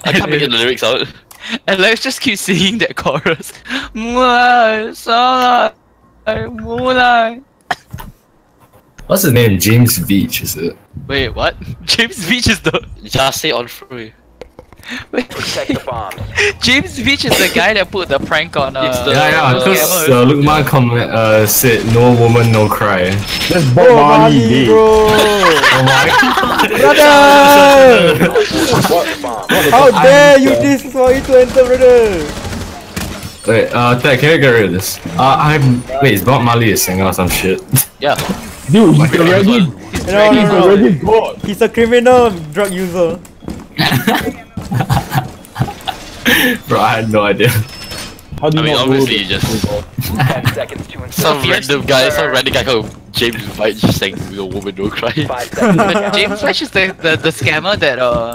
I can't get the lyrics out. And let's just keep singing that chorus. Moonlight, starlight, moonlight. What's his name? James Veitch, is it? Wait, what? James Veitch is the. Just say on free. Wait, Protect the bombs. James Veitch is the guy that put the prank on. Yeah, because Lukman said no woman, no cry. That's Bob Marley, bro. Oh my god! Brother! How dare you diss for it to enter, brother? Wait, Ted, can you get rid of this? Wait, is Bob Marley a singer or some shit? Yeah. Dude, he's already... He's God. He's a criminal drug user. Bro, I had no idea. How do you not obviously you just 10 seconds to some insert. random guy called James Veitch just saying no woman, no cry. 5 seconds. James Veitch is the scammer that